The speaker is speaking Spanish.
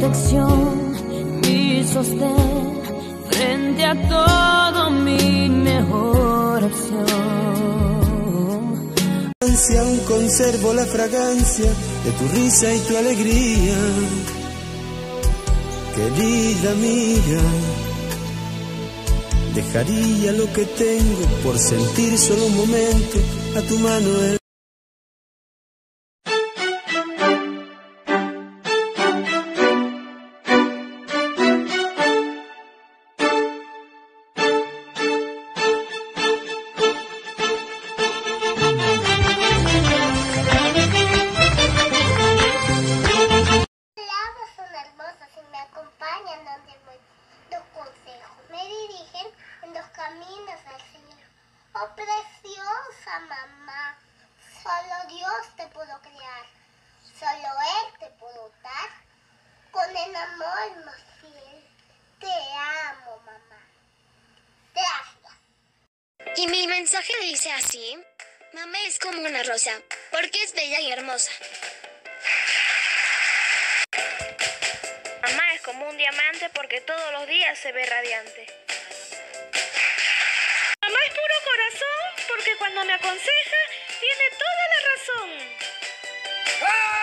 protección, mi sostén frente a todo, mi mejor opción. Aún conservo la fragancia de tu risa y tu alegría, querida mía. Dejaría lo que tengo por sentir solo un momento a tu mano. Caminos al Señor. Oh, preciosa mamá, solo Dios te pudo crear, solo Él te pudo dar con el amor más fiel. Te amo, mamá. Gracias. Y mi mensaje dice así: mamá es como una rosa, porque es bella y hermosa. Mamá es como un diamante porque todos los días se ve radiante. Mamá es puro corazón porque cuando me aconseja tiene toda la razón.